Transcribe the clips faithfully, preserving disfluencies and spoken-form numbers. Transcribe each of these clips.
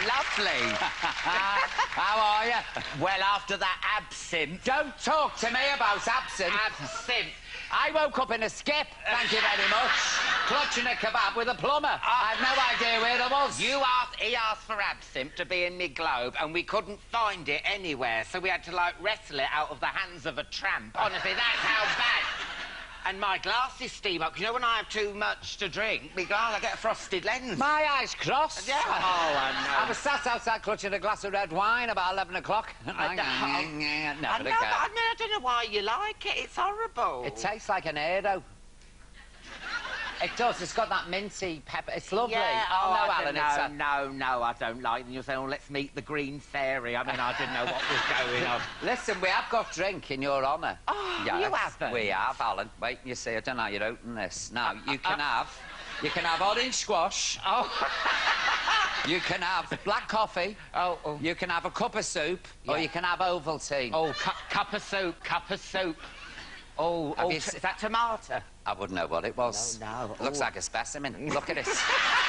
lovely. How are you? Well, after that absinthe... Don't talk to me about absinthe. Absinthe. I woke up in a skip, thank you very much, clutching a kebab with a plumber. Uh, I had no idea where it was. You asked, he asked for absinthe to be in me globe, and we couldn't find it anywhere, so we had to, like, wrestle it out of the hands of a tramp. Honestly, that's how bad. And my glasses steam up, 'cause you know when I have too much to drink, me glass, I get a frosted lens. My eyes crossed. Yeah. Oh, I know. I was sat outside clutching a glass of red wine about eleven o'clock. I, I, know, I, but I, mean, I don't know why you like it. It's horrible. It tastes like an Edo. It does. It's got that minty pepper. It's lovely. Yeah. Oh, oh no, I Alan, no, it's a... no, no, I don't like them. You're saying, oh, let's meet the Green Fairy. I mean, I didn't know what was going on. Listen, we have got drink in your honour. Oh, yes, you haven't? We have, Alan. Wait, you see, I don't know how you'd open this. Now, you can uh, have... You can have orange squash. Oh. You can have black coffee. Oh, oh. You can have a cup of soup. Yeah. Or you can have Ovaltine. Oh, cu cup of soup, cup of soup. Oh, oh is that tomato? I wouldn't know what it was. No, no. Looks oh. like a specimen. Look at it. uh,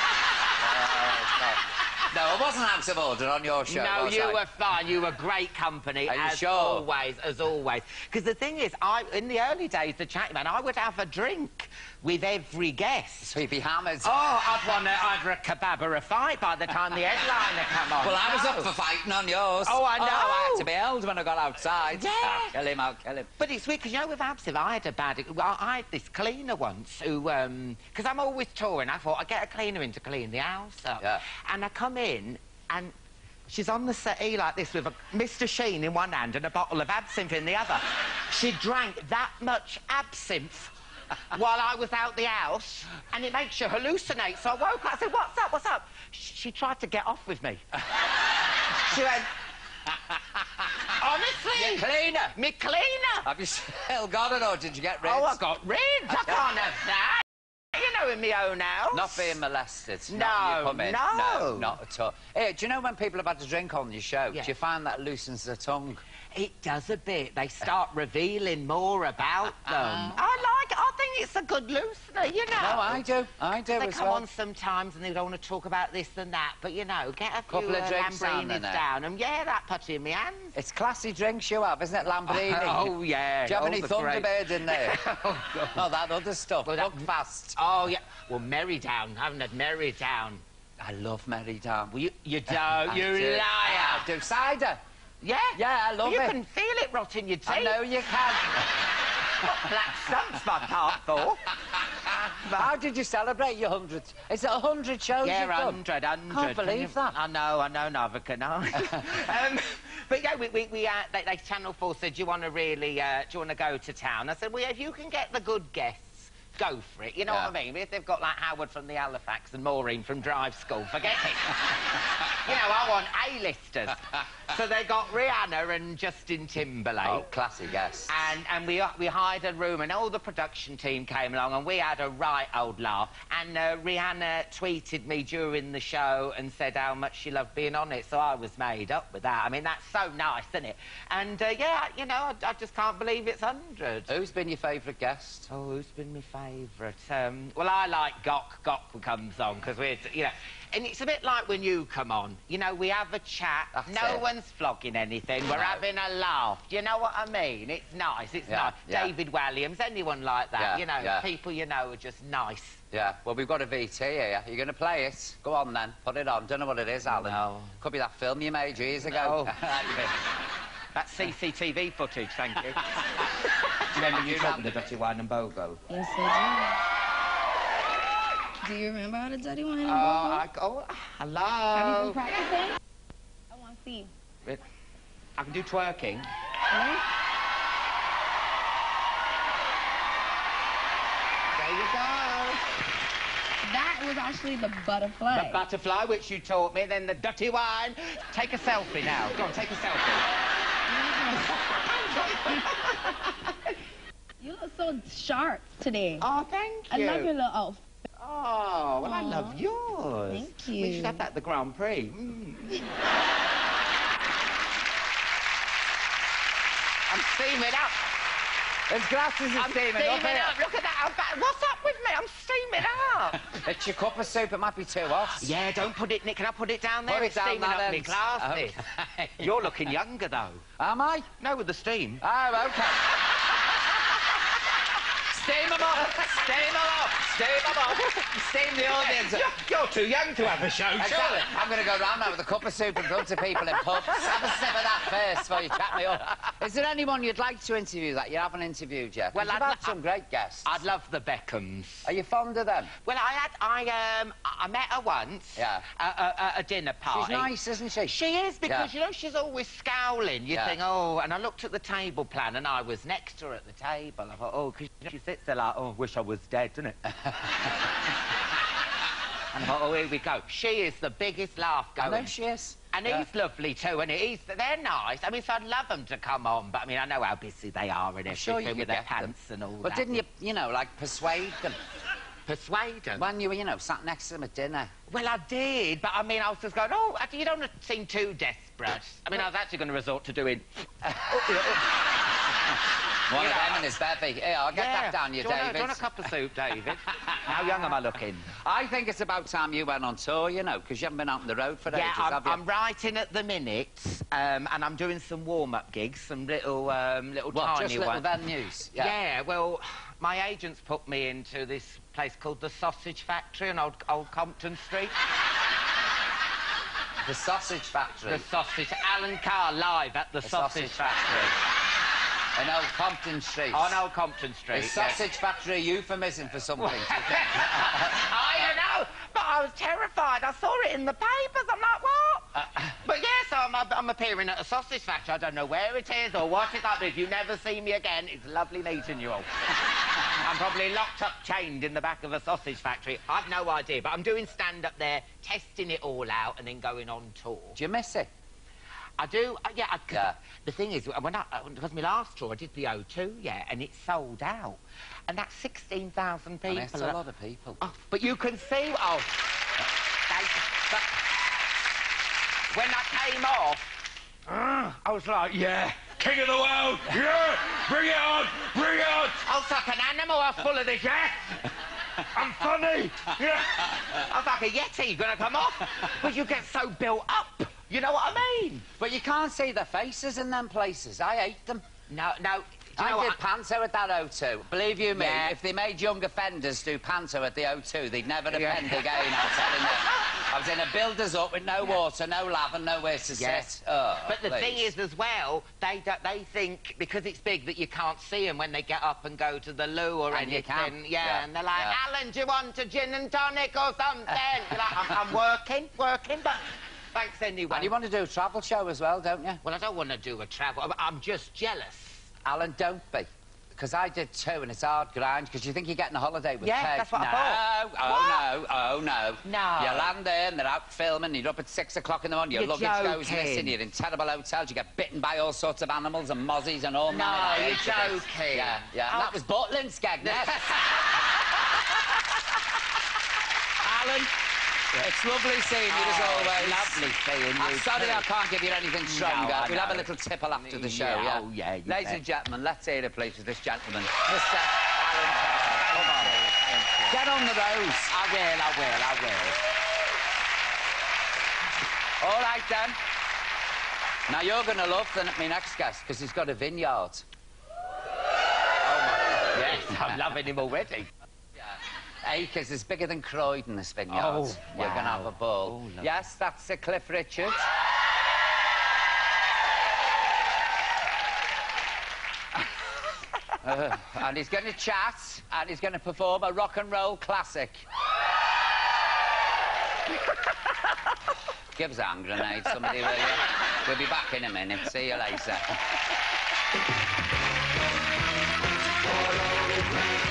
no, I wasn't out of order on your show. No, you I? were fine. You were great company, Are you as sure? always, as always. Because the thing is, I in the early days, the Chatty Man, I would have a drink with every guest. So you'd be hammered. Oh, I'd want either a kebab or a fight by the time the headliner come on. Well, I was no. up for fighting on yours. Oh, I know. Oh, I had to be held when I got outside. Yeah. I'll kill him, I'll kill him. But it's weird, because, you know, with absinthe, I had a bad... I, I had this cleaner once who... um because I'm always touring, I thought I'd get a cleaner in to clean the house up. Yeah. And I come in, and she's on the settee like this with a Mister Sheen in one hand and a bottle of absinthe in the other. She drank that much absinthe while I was out the house, and it makes you hallucinate. So I woke up, I said, what's up, what's up? She tried to get off with me. She went... Honestly? Your cleaner? Me cleaner? Have you still got it, or did you get rid? Oh, I got rid. I can't have that. You know, in my own house. Not being molested. No, not you come in. no. No, not at all. Hey, do you know when people have had a drink on your show, Yeah. do you find that loosens the tongue? It does a bit. They start revealing more about them. I like it. I think it's a good loosener, you know. No, I do. I do They as come well. on sometimes and they don't want to talk about this and that, but, you know, get a few Couple of uh, drinks down Lambrinis in there. down, and, yeah, that putty in my hands. It's classy drinks you have, isn't it, Lamborghini? Oh, yeah. Do you have oh, any the Thunderbird great... in there? oh, God. Oh, that other stuff. Well, Look that... fast. Oh, yeah. Well, Merrydown. I haven't had Merrydown. I love Merrydown. Well, you, you don't. You do. liar. I do. Cider. Yeah? Yeah, I love you it. You can feel it rotting your teeth. I know you can. Black stumps, my part for. How did you celebrate your hundredth? Is it a hundred shows Yeah, you've done? hundred, hundred. Can't believe that. I know, I know, neither can I. um, but yeah, we, we, we uh, they, they, Channel four said, do you want to really, uh, do you want to go to town? I said, well, if you can get the good guests, go for it. You know yeah. what I mean? If they've got, like, Howard from the Halifax and Maureen from Drive School, forget it. You know, I want A-listers. So they got Rihanna and Justin Timberlake. Oh, classy guests. And, and we, we hired a room, and all the production team came along, and we had a right old laugh. And uh, Rihanna tweeted me during the show and said how much she loved being on it, so I was made up with that. I mean, that's so nice, isn't it? And, uh, yeah, you know, I, I just can't believe it's hundred. Who's been your favourite guest? Oh, who's been my favourite? Um, well, I like Gok. Gok comes on, because we're, you know... And it's a bit like when you come on. You know, we have a chat. That's no it. one's flogging anything. We're No. having a laugh. Do you know what I mean? It's nice. It's Yeah, nice. yeah. David Walliams, anyone like that. Yeah, you know, yeah. people you know are just nice. Yeah, well, we've got a V T here. Are you going to play it? Go on, then. Put it on. Don't know what it is, Alan. No. Could be that film you made years ago. No. That's C C T V footage, thank you. Do you remember you You talking to Dirty Wine and Bogo? Yes, I do. Do you remember how to Dirty Wine and Oh, Bogo? I, oh, hello. Have you been practicing? I want to see. I can do twerking. Really? There you go. That was actually the butterfly. The butterfly, which you taught me, then the dirty wine. Take a selfie now. Go on, take a selfie. You look so sharp today. Oh, thank I you. love your little outfit. Oh, well, I Aw. love yours. Thank you. We should have that at the Grand Prix. Mm. I'm steaming up. There's glasses of I'm steaming, steaming up here. up. Look at that. I'm back. What's up with me? I'm steaming up. It's your cup of soup. It might be too hot. Yeah, don't put it, Nick. Can I put it down there? Put it It's down steaming that up me end. glasses. Okay. You're looking younger, though. Am I? No, with the steam. Oh, OK. Steam them up. Steam them up. Steam them up. Steam the audience up. You're, you're too young to have a show, Exactly. surely. I'm going to go round now with a cup of soup in front of people in pubs. Have a sip of that first before you chat me up. Is there anyone you'd like to interview that you haven't interviewed yet? Well, Well, you've I'd had lo- some great guests. I'd love the Beckhams. Are you fond of them? Well, I had, I, um, I met her once. Yeah. At a, a, a dinner party. She's nice, isn't she? She is, because, Yeah. you know, she's always scowling. You Yeah. think, oh, and I looked at the table plan, and I was next to her at the table. I thought, oh, because she sits there like, oh, wish I was dead, doesn't it? And I thought, oh, here we go. She is the biggest laugh I going. know she is. And Yeah. he's lovely too, and he's, they're nice. I mean, so I'd love them to come on, but I mean, I know how busy they are and everything Sure, you with could their get them. pants and all But that. didn't you, you know, like, persuade them? Persuade them? When you were, you know, sat next to them at dinner. Well, I did, but I mean, I was just going, oh, you don't seem too desperate. I mean, I was actually going to resort to doing... One You of know, them and his bevy. Here, I'll get Yeah. that down you, do you want a- David. do you want a cup of soup, David? How young am I looking? I think it's about time you went on tour, you know, because you haven't been out on the road for Yeah, ages, I'm, have you? I'm writing at the minute, um, and I'm doing some warm-up gigs, some little, um, little What, tiny just little ones. venues? Yeah. well, my agent's put me into this place called the Sausage Factory on Old, Old Compton Street. The Sausage Factory. The Sausage... Alan Carr live at the, The Sausage, Sausage Factory. In Old Compton Street. On Old Compton Street. Is yeah. Sausage Factory a euphemism for something? I don't know, but I was terrified. I saw it in the papers. I'm like, what? Uh, but yes, I'm, I'm appearing at a sausage factory. I don't know where it is or what it's like, but if you never see me again, it's lovely meeting you all. I'm probably locked up, chained in the back of a sausage factory. I've no idea, but I'm doing stand-up there, testing it all out, and then going on tour. Do you miss it? I do, uh, yeah, I, Yeah. The thing is, when I, it was my last tour, I did the O two, yeah, and it sold out. And that's sixteen thousand people. And it's a lot of people. Oh, but you can see, oh, they, but when I came off, uh, I was like, yeah, king of the world, yeah, bring it on, bring it on. I was like an animal, I was full of this, yeah. I'm funny, yeah. I was like a yeti, gonna come off. But you get so built up, you know what I mean? But you can't see their faces in them places. I hate them. No, no. Do you know I did what? panto at that O two. Believe you me, Yeah. if they made young offenders do panto at the O two, they'd never Yeah. offend again, I'm telling you. I was in a builder's up with no water, no lav and nowhere to Yeah. sit. Oh, But the please. thing is, as well, they do, they think because it's big that you can't see them when they get up and go to the loo or And you anything. can. Yeah, Yeah. and they're like, Yeah. Alan, do you want a gin and tonic or something? You're like, I'm, I'm working, working, but thanks anyway. And you want to do a travel show as well, don't you? Well, I don't want to do a travel. I'm, I'm just jealous. Alan, don't be. Because I did too, and it's hard grind, because you think you're getting a holiday with Yeah, Peg. that's what I no. thought. Oh, no, oh, no. No. You land there, and they're out filming, you're up at six o'clock in the morning, your You're luggage goes joking. missing, you're in terrible hotels, you get bitten by all sorts of animals and mozzies and all No, manner of you're incidents. joking. Yeah, yeah. Oh. And that was Butlin, Skegness. Alan, it's lovely seeing you as Oh, always. lovely seeing I'm you sorry too. I can't give you anything stronger. I we'll have a know. little tipple after the show, Yeah, yeah? oh, yeah, you Ladies bet. and gentlemen, let's hear it, please, with this gentleman. Mister Alan Carr. Come on. Thank you. Get on the road. I will, I will, I will. All right, then. Now, you're going to love the, my next guest, because he's got a vineyard. Yes, I'm loving him already. Acres is bigger than Croydon, this vineyard. Oh, You're going to wow. have a ball. Oh, lovely. Yes, that's Sir Cliff Richard. Uh, and he's going to chat, and he's going to perform a rock and roll classic. Give us a hand grenade, somebody, will you? We'll be back in a minute. See you later.